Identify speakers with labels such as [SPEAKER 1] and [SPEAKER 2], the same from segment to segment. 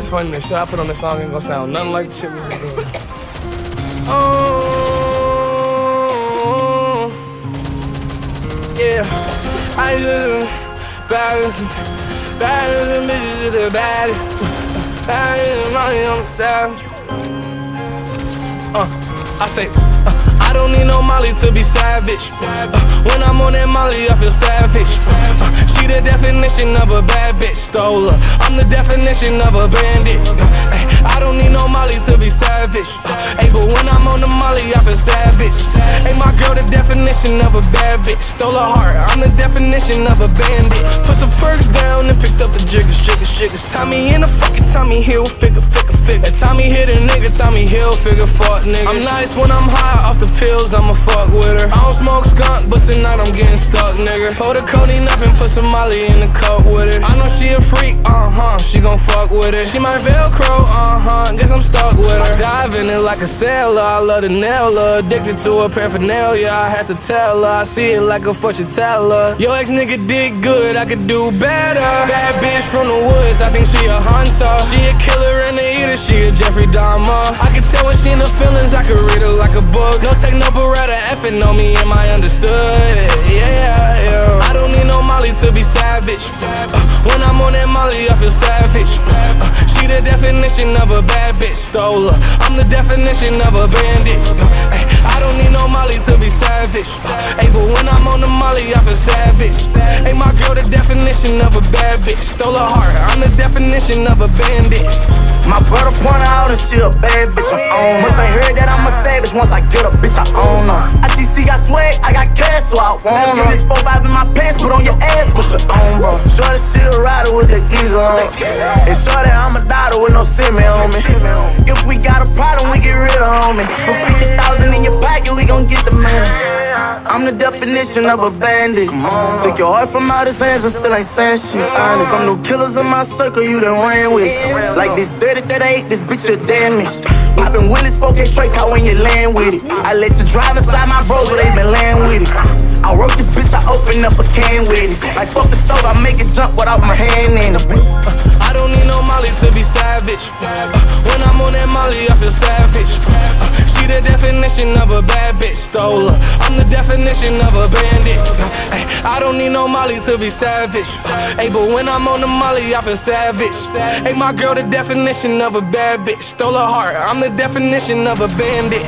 [SPEAKER 1] It's funny, the shit I put on this song ain't gonna sound nothing like the shit we was doing. Oh, yeah. I just baddest bitches to the baddest. Baddest money on the style. I say, I don't need no Molly to be savage. When I'm on that Molly, I feel savage. She the definition of a bad bitch, stole her. I'm the definition of a bandit. I don't need no Molly to be savage. But when I'm on the Molly, I feel savage. My girl the definition of a bad bitch, stole her heart. I'm the definition of a bandit. Put the perks down and picked up the jiggers. Tommy in the fucking Tommy Hill, figure. Tommy hit a nigga, Tommy Hill, figure, fuck niggas. I'm nice when I'm high off the pills, I'ma fuck with her. I don't smoke skunk, but tonight I'm getting stuck, nigga. Pull the codeine up and put some Molly in the cup with it. I know she a freak, she gon' fuck with it. She my Velcro, guess I'm stuck with her. Dive in it like a sailor, I love to nail her. Addicted to her paraphernalia, I had to tell her. I see it like a fortune teller. Yo ex nigga did good, I could do better. Bad bitch from the woods, I think she a hunter. She a killer and a eater, she a Jeffrey Dahmer. I can tell when she in the feelings, I could read her like a book. No take no beretta, effing on me, am I understood? Yeah. I don't need no Molly to be savage. When I'm on that Molly, I feel savage. She the definition of a bad bitch, stole her. I'm the definition of a bandit. I don't need no Molly to be savage. But when I'm on the Molly, I feel savage. My girl the definition of a bad bitch, stole her heart. I'm the definition of a bandit.
[SPEAKER 2] My brother point out and she a bad bitch, I own her. Must ain't heard that I'm a savage, once I get a bitch, I own her. ICC got swag, I got cash, so I want her. This 4-5 in my pants, put on your ass, what you own, bro. Shorty she a rider with the geezer on. And shorty I'm a daughter with no semi on me. If we got a problem, we get rid of homie. Put 50,000 in your pocket, we gon' get the money. I'm the definition of a bandit. Took your heart from out his hands and still ain't saying shit. Honest, some new killers in my circle you done ran with. Like this 30-38, this bitch you damaged. Poppin' Willis 4K Drake out when you land with it. I let you drive inside my bros where they been land with it. I work this bitch, I open up a can with it. Like fuck the stove, I make it jump without my hand in it.
[SPEAKER 1] I don't need no Molly to be savage. When I'm on that Molly, I feel savage. She the definition of a bad bitch, stole her. I'm the definition of a bandit. I don't need no Molly to be savage. But when I'm on the Molly, I feel savage. My girl the definition of a bad bitch, stole her heart. I'm the definition of a bandit.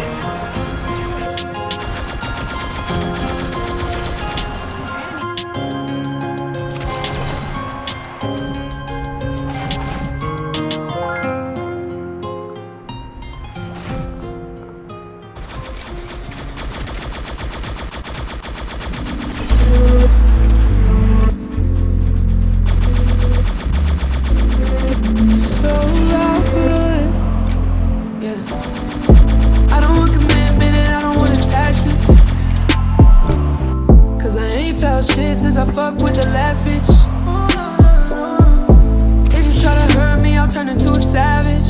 [SPEAKER 3] Since I fucked with the last bitch. If you try to hurt me, I'll turn into a savage.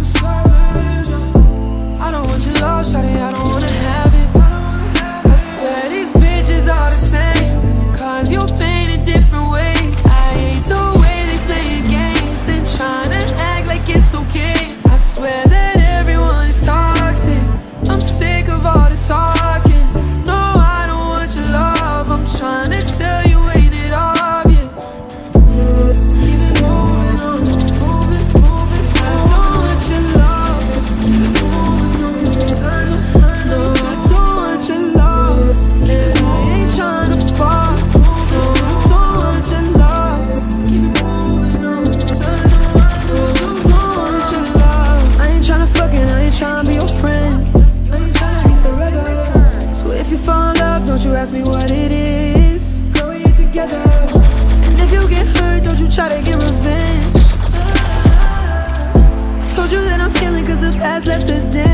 [SPEAKER 3] I don't want your love, shawty, I don't wanna have it. I swear these bitches are the same, cause you paint in different ways. I hate the way they play games, then tryna act like it's okay. I swear that everyone is toxic, I'm sick of all the talking. No, I don't want your love, I'm tryna tell you ain't it obvious. Keep it moving on, moving. I don't want your love. Keep it moving on, no, I don't want your love. And I ain't tryna fall. No, I don't want your love. Keep it moving on, no, I don't want your love. I ain't tryna fuck it, I ain't tryna be your friend. I ain't tryna be forever. So if you fall in love, don't you ask me what it is. Together. And if you get hurt, don't you try to get revenge. I told you that I'm healing cause the past left a dent.